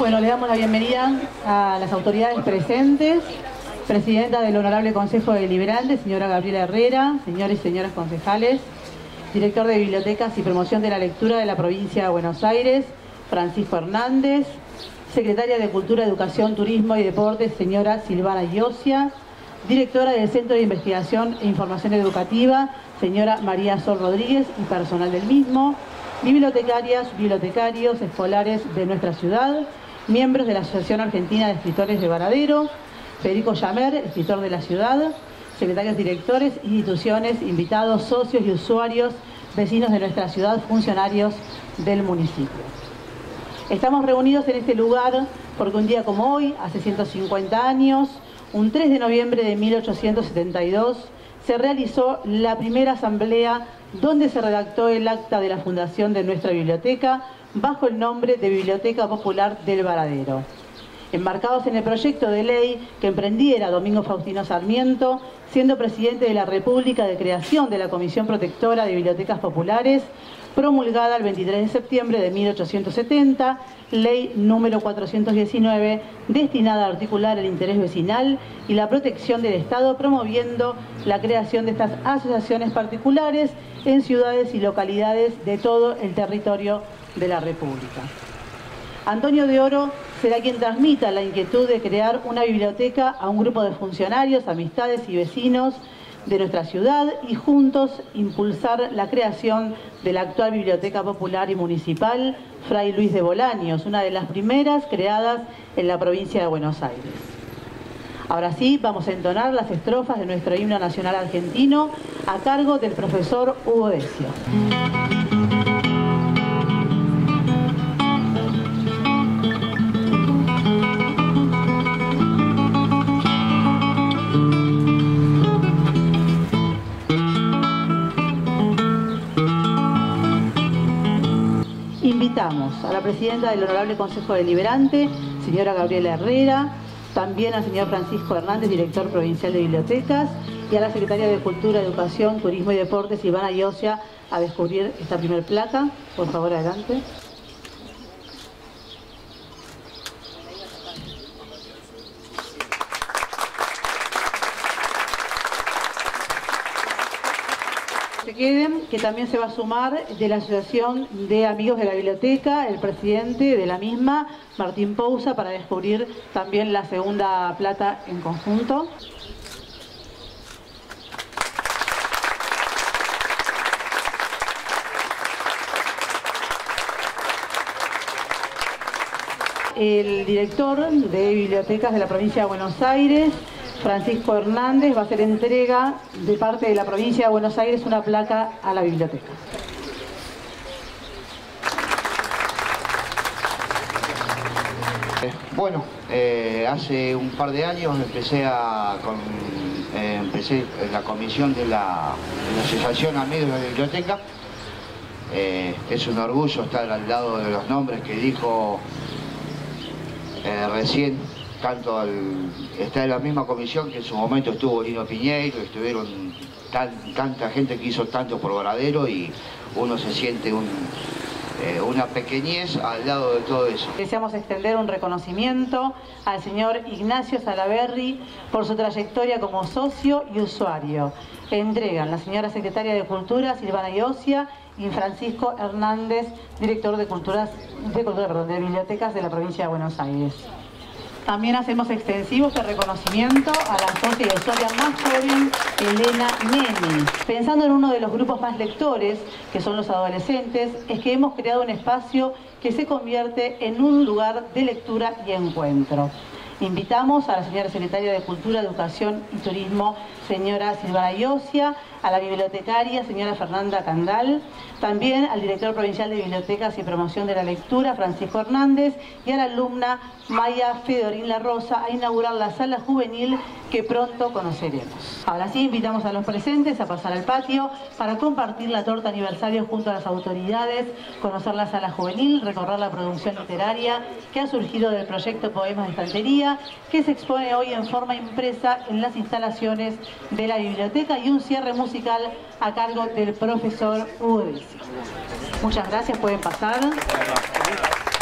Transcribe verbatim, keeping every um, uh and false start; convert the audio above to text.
Bueno, le damos la bienvenida a las autoridades presentes, presidenta del Honorable Consejo Deliberante, señora Gabriela Herrera, señores y señoras concejales, director de Bibliotecas y Promoción de la Lectura de la Provincia de Buenos Aires, Francisco Hernández, secretaria de Cultura, Educación, Turismo y Deportes, señora Silvana Iosia, directora del Centro de Investigación e Información Educativa, señora María Sol Rodríguez y personal del mismo, bibliotecarias, bibliotecarios, escolares de nuestra ciudad, miembros de la Asociación Argentina de Escritores de Varadero, Federico Llamer, escritor de la ciudad, secretarios directores, instituciones, invitados, socios y usuarios, vecinos de nuestra ciudad, funcionarios del municipio. Estamos reunidos en este lugar porque un día como hoy, hace ciento cincuenta años, un tres de noviembre de mil ochocientos setenta y dos, se realizó la primera asamblea donde se redactó el acta de la fundación de nuestra biblioteca bajo el nombre de Biblioteca Popular del Varadero. Enmarcados en el proyecto de ley que emprendiera Domingo Faustino Sarmiento, siendo presidente de la República, de creación de la Comisión Protectora de Bibliotecas Populares, promulgada el veintitrés de septiembre de mil ochocientos setenta, ley número cuatrocientos diecinueve, destinada a articular el interés vecinal y la protección del Estado, promoviendo la creación de estas asociaciones particulares en ciudades y localidades de todo el territorio de la República. Antonio de Oro será quien transmita la inquietud de crear una biblioteca a un grupo de funcionarios, amistades y vecinos de nuestra ciudad y juntos impulsar la creación de la actual Biblioteca Popular y Municipal Fray Luis de Bolaños, una de las primeras creadas en la provincia de Buenos Aires. Ahora sí, vamos a entonar las estrofas de nuestro himno nacional argentino a cargo del profesor Hugo Decio. Invitamos a la presidenta del Honorable Consejo Deliberante, señora Gabriela Herrera, también al señor Francisco Hernández, director provincial de Bibliotecas, y a la secretaria de Cultura, Educación, Turismo y Deportes, Silvana Iosia, a descubrir esta primer placa. Por favor, adelante. Se queden, que también se va a sumar de la Asociación de Amigos de la Biblioteca, el presidente de la misma, Martín Pousa, para descubrir también la segunda plata en conjunto. El director de Bibliotecas de la provincia de Buenos Aires, Francisco Hernández, va a hacer entrega de parte de la provincia de Buenos Aires una placa a la biblioteca. Bueno, eh, hace un par de años empecé, a, con, eh, empecé en la comisión de la, de la Asociación Amigos de la Biblioteca. Eh, es un orgullo estar al lado de los nombres que dijo eh, recién. Tanto al, está en la misma comisión que en su momento estuvo Lino Piñeiro, estuvieron tan, tanta gente que hizo tanto por Varadero y uno se siente un, eh, una pequeñez al lado de todo eso. Deseamos extender un reconocimiento al señor Ignacio Salaberry por su trayectoria como socio y usuario. Entregan la señora secretaria de Cultura, Silvana Iosia, y Francisco Hernández, director de, Culturas, de, Cultura, perdón, de Bibliotecas de la provincia de Buenos Aires. También hacemos extensivo este reconocimiento a la socia y usuaria más joven, Elena Neni. Pensando en uno de los grupos más lectores, que son los adolescentes, es que hemos creado un espacio que se convierte en un lugar de lectura y encuentro. Invitamos a la señora secretaria de Cultura, Educación y Turismo, señora Silvana Iosia, a la bibliotecaria, señora Fernanda Candal, también al director provincial de Bibliotecas y Promoción de la Lectura, Francisco Hernández, y a la alumna Maya Fedorín La Rosa a inaugurar la sala juvenil que pronto conoceremos. Ahora sí, invitamos a los presentes a pasar al patio para compartir la torta aniversario junto a las autoridades, conocer la sala juvenil, recorrer la producción literaria que ha surgido del proyecto Poemas de Estantería, que se expone hoy en forma impresa en las instalaciones de la biblioteca, y un cierre musical a cargo del profesor Hugo Decio. Muchas gracias, pueden pasar.